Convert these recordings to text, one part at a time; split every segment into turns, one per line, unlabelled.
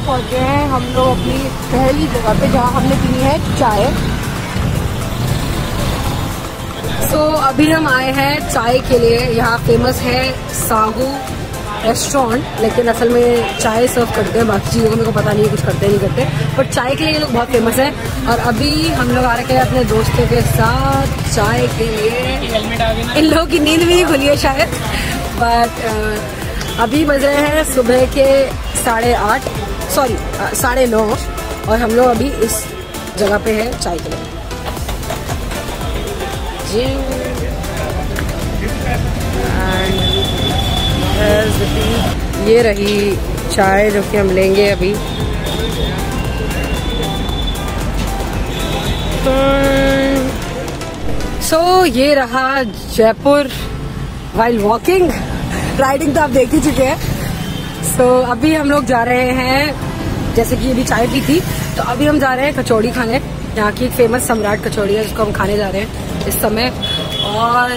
पहुंच गए हैं हम लोग अपनी पहली जगह पे जहाँ हमने पी है चाय। अभी हम आए हैं चाय के लिए। यहाँ फेमस है साहू रेस्टोरेंट, लेकिन असल में चाय सर्व करते हैं, बाकी चीज़ों को मेरे को पता नहीं है कुछ करते नहीं करते, बट चाय के लिए ये लोग बहुत फेमस है। और अभी हम लोग आ रखे हैं अपने दोस्तों के साथ चाय के लिए। इन लोगों की नींद भी नहीं खुली है शायद, बट अभी बज रहे हैं सुबह के 9:30 और हम लोग अभी इस जगह पे है चाय के लिए। ये रही चाय जो कि हम लेंगे अभी। ये रहा जयपुर वाइल वॉकिंग। राइडिंग तो आप देख ही चुके हैं। अभी हम लोग जा रहे हैं, जैसे कि अभी चाय पी थी, तो अभी हम जा रहे हैं कचौड़ी खाने। यहाँ की फेमस सम्राट कचौड़ी है जिसको हम खाने जा रहे हैं इस समय। और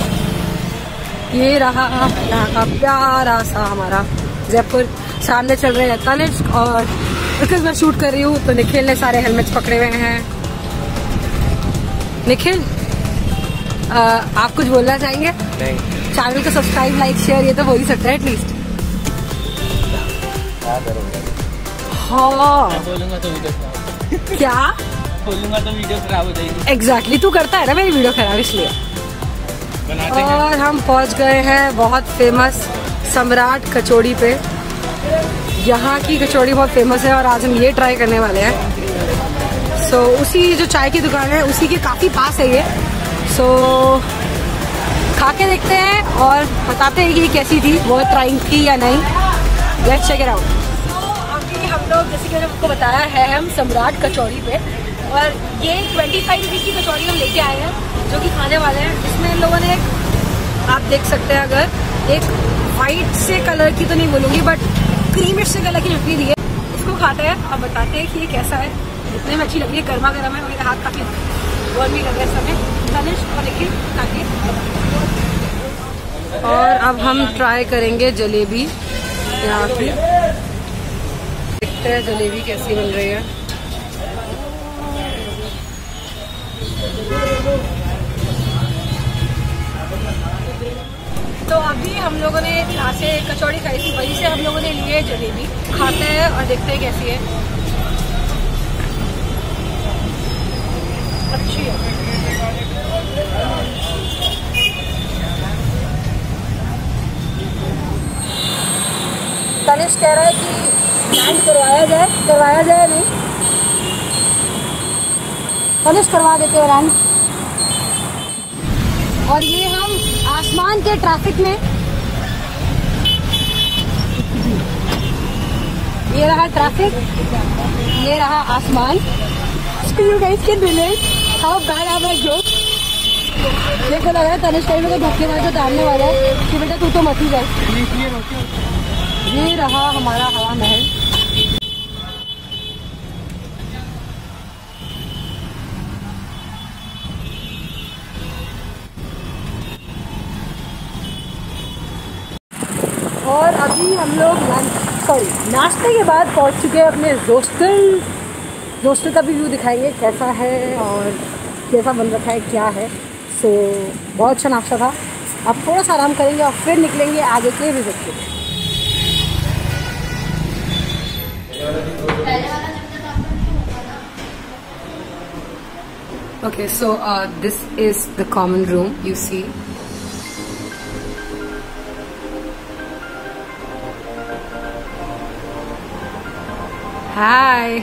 ये रहा यहाँ का प्यारा सा हमारा जयपुर। सामने चल रहे हैं तनिष्क, और बिकॉज मैं शूट कर रही हूँ तो निखिल ने सारे हेलमेट्स पकड़े हुए हैं। निखिल, आप कुछ बोलना चाहेंगे? नहीं। चैनल को सब्सक्राइब, लाइक, शेयर ये तो हो ही सकता है एटलीस्ट। हाँ, बोलूंगा तो वीडियो क्या बोलूंगा तो वीडियो खराब हो जाएगी। एग्जैक्टली, तू करता है ना मेरी वीडियो खराब, इसलिए। और हम पहुंच गए हैं बहुत फेमस सम्राट कचौड़ी पे। यहाँ की कचौड़ी बहुत फेमस है और आज हम ये ट्राई करने वाले हैं। उसी जो चाय की दुकान है उसी के काफ़ी पास है ये। खा के देखते हैं और बताते हैं कि ये कैसी थी, वो ट्राइंग थी या नहीं। Let's check it out. अभी हम लोग, जैसे कि मैंने आपको बताया है, हम सम्राट कचौड़ी पे, और ये 25 रुपीज़ की कचौड़ी हम लेके आए हैं जो कि खाने वाले हैं। इसमें इन लोगों ने, आप देख सकते हैं, अगर एक वाइट से कलर की तो नहीं बोलूँगी बट क्रीमिश से कलर की चटनी दी है। इसको खाते हैं और बताते हैं कि ये कैसा है। इतने में अच्छी लग रही है, गर्मा गर्म है, मेरे हाथ काफ़ी गर्म भी लग रहा है इस समय। तनिष्क और निखिल खाके। और अब हम ट्राई करेंगे जलेबी यहाँ की। देखते हैं जलेबी कैसी बन रही है। तो अभी हम लोगों ने यहाँ से कचौड़ी खाई थी, वहीं से हम लोगों ने लिए जलेबी। खाते हैं और देखते हैं कैसी है। अच्छी है। तनिष्क कह रहा है कि लैंड करवाया जाए नहीं। तनिष्क करवा देते हैं लैंड। और ये हम आसमान के ट्रैफिक में, ये रहा ट्रैफिक, ये रहा आसमान। You guys can relate how bad am I joke? देखो लग रहा है तनिष्क कहीं को धक्के मार के उतारने वाला है कि बेटा तू तो मत ही जाए। ये रहा हमारा हवा महल। और अभी हम लोग नाश्ते के बाद पहुंच चुके हैं अपने दोस्तों का भी व्यू दिखाएंगे कैसा है और कैसा बन रखा है, क्या है। बहुत अच्छा नाश्ता था। अब थोड़ा सा आराम करेंगे और फिर निकलेंगे आगे के विजिट के लिए। Okay, so this is the common room you see. Hi.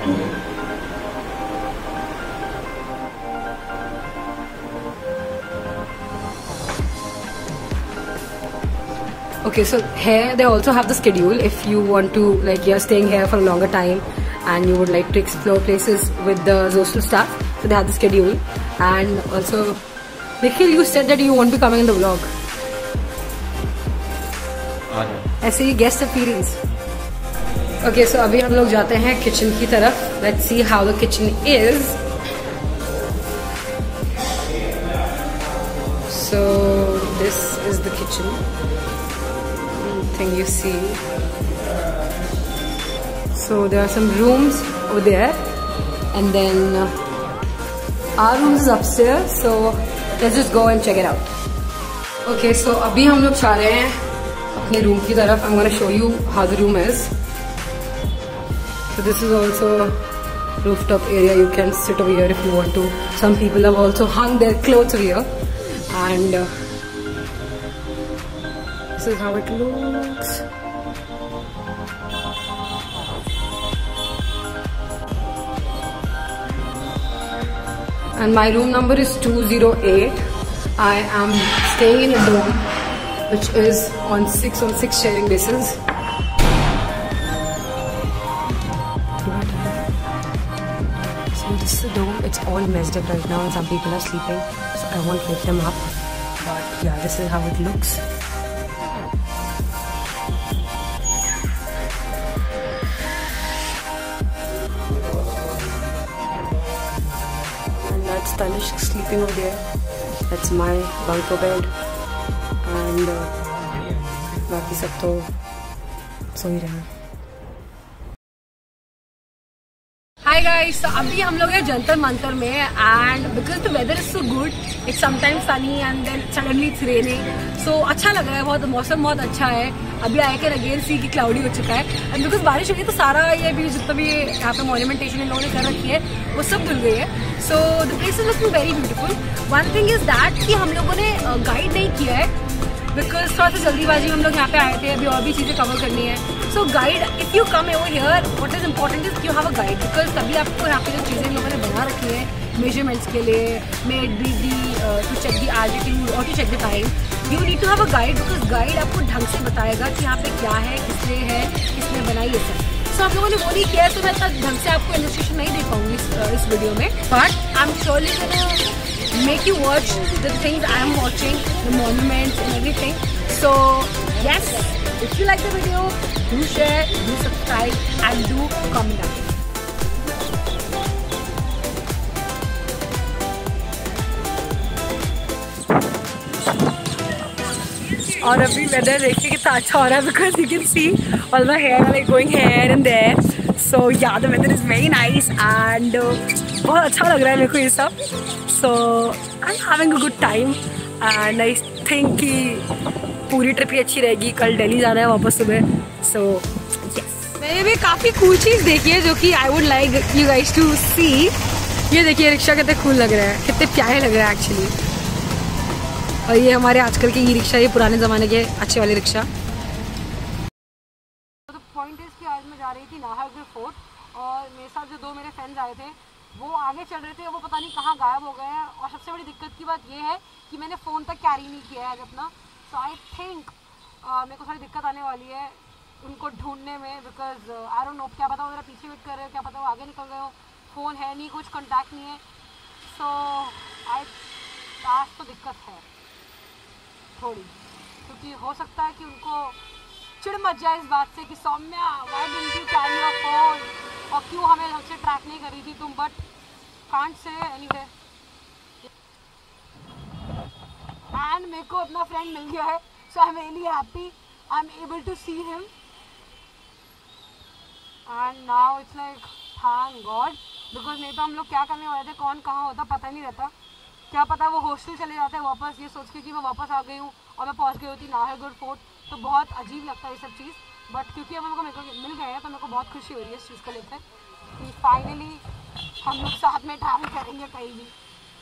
Okay, so here they also have the schedule if you want to, like, you're staying here for a longer time and you would like to explore places with the Zostel staff, so they have the schedule. And also, Nikhil, you said that you won't be coming in the vlog. ऐसे ही guest appearance. Okay, so अभी हम लोग जाते हैं kitchen की तरफ. Let's see how the kitchen is. So this is the kitchen. Thing you see. So there are some rooms over there, and then our room is upstairs. So let's just go and check it out. Okay, so अभी हम लोग जा रहे हैं अपने room की तरफ. I'm gonna show you how the room is. So this is also rooftop area. You can sit over here if you want to. Some people have also hung their clothes over here, and this is how it looks. And my room number is 208. I am staying in a dorm which is on 6 sharing basis. So this is the dorm. It's all messed up right now and some people are sleeping, so I won't wake them up. But yeah, this is how it looks. That's Tanishq sleeping over there. That's my bunker bed. And बाकी सब तो सो ही रहे हैं. Hi guys, so अभी हम लोग हैं जंतर मंतर में, and because the weather is so good, it's sometimes sunny and then suddenly it's raining. So अच्छा लग रहा है बहुत, मौसम बहुत अच्छा है. अभी I can again see कि cloudy हो चुका है, and because बारिश हो गई तो सारा ये भी जितना भी यहाँ पे monumentation इन लोगों ने कर रखी है वो सब धुल गई है. So the place is looking very beautiful. One thing is that कि हम लोगों ने गाइड नहीं किया है, because थोड़ा सा जल्दीबाजी में हम लोग यहाँ पे आए थे, अभी और भी चीज़ें कवर करनी है. So guide, if you come over here, what is important is you have a guide, because तभी आपको यहाँ पे जो चीज़ें इन लोगों ने बना रखी है measurements के लिए, may it be to check the altitude or to check the time, you need to have a guide, because guide आपको ढंग से बताएगा कि यहाँ पे क्या है, किसने बनाई ये सब. So आप लोगों ने वो नहीं किया है, तो मैं इतना ढंग से आपको illustration नहीं दे पाऊंगी इस वीडियो में, but I'm surely gonna make you watch the things I am watching, the monuments and everything. So yes, if you like the video, do share, do subscribe and do comment down. और अभी weather देखिए कितना अच्छा हो रहा है, because you can see all my hair like going here and there. So yeah, the weather is very nice and बहुत अच्छा लग रहा है मेरे को ये सब. So I'm having a good time and I think कि पूरी ट्रिप ही अच्छी रहेगी. कल दिल्ली जाना है वापस सुबह. So yes, मैंने भी काफ़ी कूल चीज़ देखी है जो कि I would like you guys to see. ये देखिए रिक्शा कितने कूल लग रहा है, कितने प्यारे लग रहे हैं एक्चुअली. और ये हमारे आजकल के ई रिक्शा, ये पुराने ज़माने के अच्छे वाले रिक्शा. तो पॉइंट इज़ कि आज मैं जा रही थी नाहरगढ़ फोर्ट, और मेरे साथ जो दो मेरे फ्रेंड्स आए थे वो आगे चल रहे थे, वो पता नहीं कहाँ गायब हो गए हैं. और सबसे बड़ी दिक्कत की बात ये है कि मैंने फ़ोन तक कैरी नहीं किया है अपना. सो आई थिंक मेरे को थोड़ी दिक्कत आने वाली है उनको ढूंढने में, बिकॉज आई डोंट नो, क्या पता वो मेरा पीछे वेट कर रहे हो, क्या पता वो आगे निकल गए हो, फ़ोन है नहीं, कुछ कॉन्टैक्ट नहीं है. सो आज तो दिक्कत है थोड़ी, क्योंकि हो सकता है कि उनको चिढ़ मच जाए इस बात से कि Saumya why didn't you carry your phone, और क्यों हमें हमसे ट्रैक नहीं करी थी तुम. But can't say anyway. And मेरे को अपना फ्रेंड मिल गया है, so I am really happy. I am able to see him and now it's like thank God, because नहीं तो हम लोग क्या करने वाले थे, कौन कहाँ होता पता नहीं रहता. क्या पता वो हॉस्टल चले जाते हैं वापस, ये सोच के कि मैं वापस आ गई हूँ और मैं पहुँच गई होती नाहरगढ़ फोर्ट. तो बहुत अजीब लगता है ये सब चीज़. बट क्योंकि अब मेरे को मिल गए हैं तो मेरे को बहुत खुशी हो रही है इस चीज़ को लेकर कि फाइनली हम लोग साथ में ट्रैवल करेंगे कहीं भी.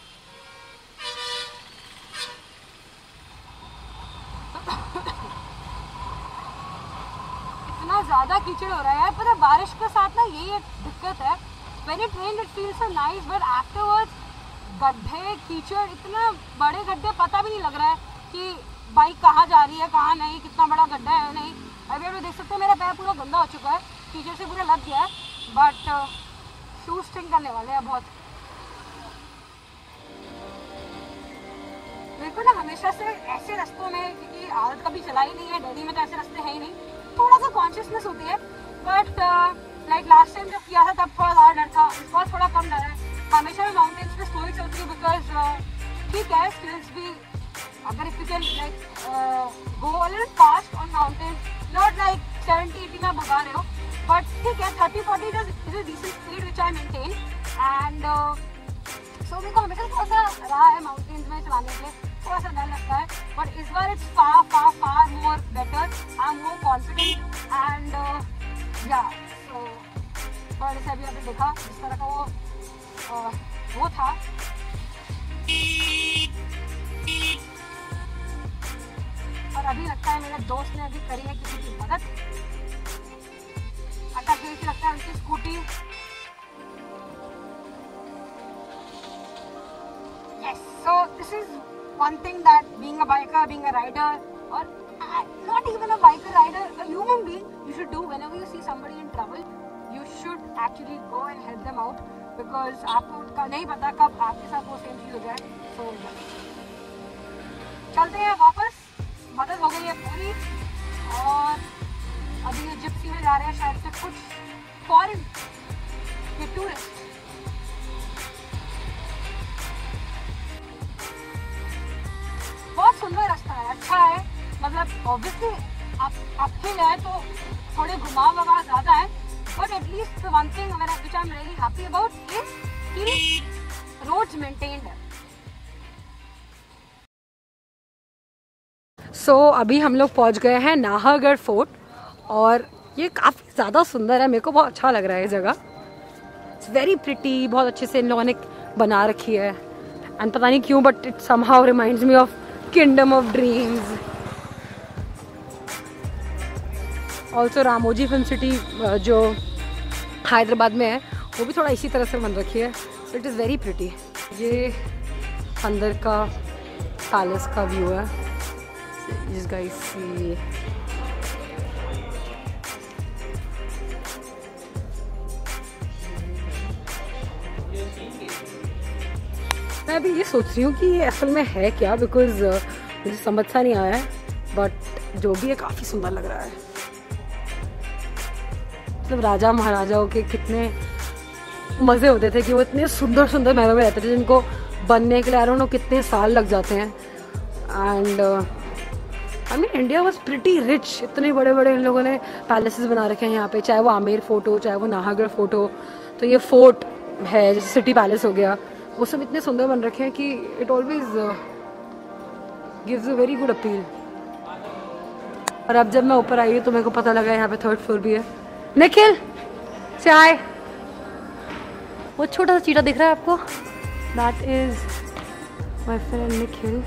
इतना ज़्यादा कीचड़ हो रहा है यार, पता है बारिश के साथ ना यही एक दिक्कत है. When it rained it feels so nice, but afterwards गड्ढे कीचड़, इतना बड़े गड्ढे, पता भी नहीं लग रहा है कि बाइक कहाँ जा रही है कहाँ नहीं, कितना बड़ा गड्ढा है नहीं. अभी आप देख सकते हैं मेरा पैर पूरा गंदा हो चुका है, कीचड़ से पूरा लग गया है. बट शूज स्टिंग करने वाले हैं बहुत. मेरे को ना हमेशा से ऐसे रास्तों में, क्योंकि आदत कभी चलाई नहीं है, दिल्ली में तो ऐसे रास्ते हैं ही नहीं, थोड़ा सा कॉन्शियसनेस होती है. बट लाइक लास्ट टाइम जब किया था तब थोड़ा ज़्यादा डर था, इस बार थोड़ा कम डर है. हमेशा मैं माउंटेन्स पे स्लो ही चलती हूँ, बिकॉज ठीक है स्किल्स भी, अगर if you can like go a little fast on mountains, not like 70-80 में भगा रहे हो, बट ठीक है 30-40 is a decent speed which I maintain. And so मेरे को हमेशा थोड़ा सा रहा है माउंटेन्स में चलाने के लिए थोड़ा सा डर लगता है, बट इस बार it's far more better, I am more confident and yeah so थोड़ा सा अभी देखा जिस तरह का वो था। और अभी लगता है मेरे दोस्त ने अभी करी है किसी की मदद, अटक गई थी लगता है उनकी Scooty. Yes, so this is one thing that being a biker, being a rider, or not even a biker rider, a human being, you should do whenever you see somebody in trouble. You should actually go and help them out because आपको नहीं पता कब आपके साथ वो same चीज हो जाए। So चलते हैं वापस, मदद हो गई है पूरी और अभी ये जिप्सी में जा रहे हैं शायद से कुछ फॉरेन के टूरिस्ट। बहुत सुंदर रास्ता है, अच्छा है, मतलब ऑब्वियसली आप हिल है तो थोड़े घुमाव वगैरह ज्यादा है, but at least the one thing which I am really happy about is कि रोड्स मेंटेन्ड है। सो अभी हम लोग पहुंच गए हैं नाहरगढ़ फोर्ट और ये काफ़ी ज़्यादा सुंदर है, मेरे को बहुत अच्छा लग रहा है ये जगह। इट्स वेरी प्रिटी, बहुत अच्छे से इन लोगों ने बना रखी है एंड पता नहीं क्यों but it somehow reminds me of Kingdom of Dreams. Also Ramoji film city जो हैदराबाद में है वो भी थोड़ा इसी तरह से बन रखी है, so it is very pretty. ये अंदर का पैलेस का व्यू है, These guys see मैं अभी ये सोच रही हूँ कि ये असल में है क्या, बिकॉज मुझे समझ सा नहीं आया है, बट जो भी है काफ़ी सुंदर लग रहा है। मतलब राजा महाराजाओं के कितने मज़े होते थे कि वो इतने सुंदर सुंदर महलों में रहते थे जिनको बनने के लिए आई कितने साल लग जाते हैं। And I mean India was pretty rich, इतने बड़े बड़े इन लोगों ने पैलेसेस बना रखे हैं यहाँ पे, चाहे वो आमेर फोर्ट हो चाहे वो नाहरगढ़ फोर्ट हो। तो ये फोर्ट है जैसे सिटी पैलेस हो गया, वो सब इतने सुंदर बन रखे हैं कि it always gives a very good appeal. और अब जब मैं ऊपर आई हूँ तो मेरे को पता लगा यहाँ पे 3rd फ्लोर भी है। निखिल चाय, वो छोटा सा चीटा दिख रहा है आपको, that is my friend Nikhil.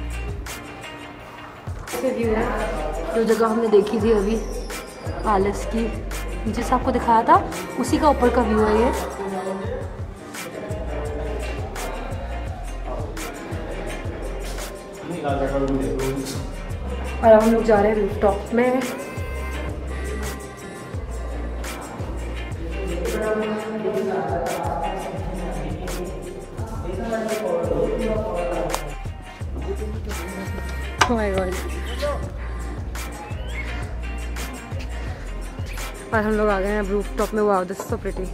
View है जो जगह हमने देखी थी अभी पैलेस की, जिस आपको दिखाया था उसी का ऊपर का व्यू है ये। और अब हम लोग जा रहे हैं रूफटॉप में। Oh my God. और हम लोग आ गए हैं रूफटॉप में। Wow this is so pretty.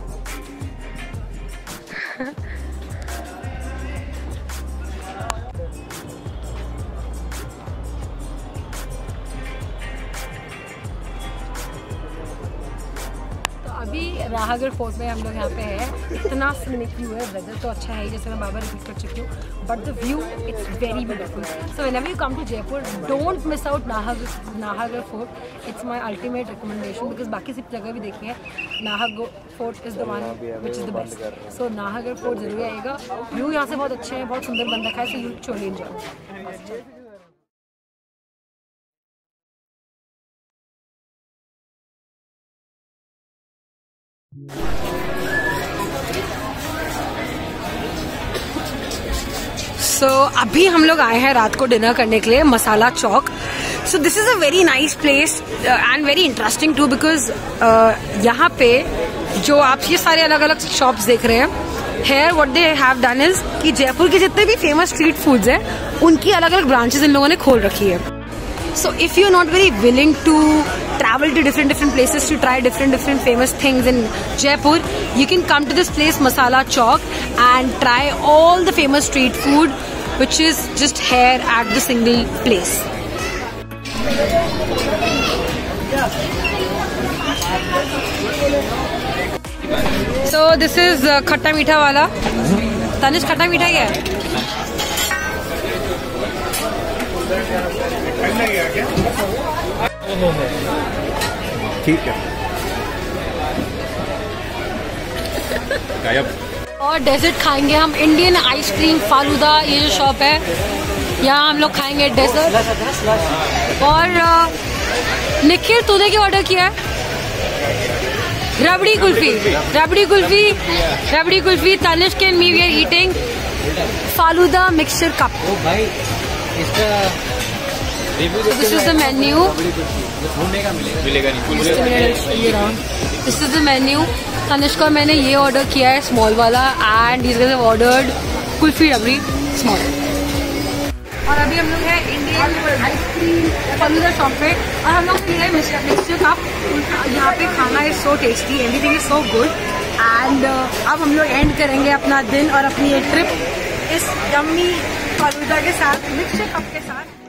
अभी नाहरगढ़ फोर्ट में हम लोग यहाँ पे है, इतना सीनिक व्यू है, वेदर तो अच्छा है ही जैसे मैं बार बार रिपीट कर चुकी हूँ, but the view it's very beautiful. So whenever you come to Jaipur don't miss out Nahargarh fort, it's my ultimate recommendation because बाकी सब जगह भी देखी है, Nahargarh fort is the one which is the best. So Nahargarh fort जरूर आएगा, व्यू यहाँ से बहुत अच्छे हैं, बहुत सुंदर बन रखा है, सो यू चोली एंजॉय। सो अभी हम लोग आए हैं रात को डिनर करने के लिए Masala Chowk. So this is a very nice place and very interesting too because यहाँ पे जो आप ये सारे अलग अलग शॉप्स देख रहे हैं, here what they have done is कि जयपुर के जितने भी फेमस स्ट्रीट फूड्स हैं उनकी अलग अलग ब्रांचेस इन लोगों ने खोल रखी है। So if you're not very willing to travel to different places to try different famous things in Jaipur, you can come to this place Masala Chowk and try all the famous street food which is just here at the single place. So this is खट्टा मीठा वाला। तनिष्क खट्टा मीठा क्या है?
ठीक है। गायब।
और डेजर्ट खाएंगे हम, इंडियन आइसक्रीम फालूदा, ये जो शॉप है यहाँ हम लोग खाएंगे डेजर्ट। और निखिल तूने क्या ऑर्डर किया है? Rabri kulfi, rabri kulfi, rabri kulfi. Tanishk and me we are eating falooda mixture cup.
भाई इसका
दिस इज द मेन्यू,
मिलेगा नहीं।
This is the menu. Tanishk और मैंने ये ऑर्डर किया है स्मॉल वाला and these guys have ordered kulfi rabri small. और अभी हम लोग हैं इंडियन आइसक्रीम फालूदा शॉप पे और हम लोग पी रहे हैं मिक्सचर कप। यहाँ पे खाना is so tasty, everything is so good and अब हम लोग एंड करेंगे अपना दिन और अपनी एक ट्रिप इस यम्मी फालूदा के साथ, मिक्सचर कप के साथ।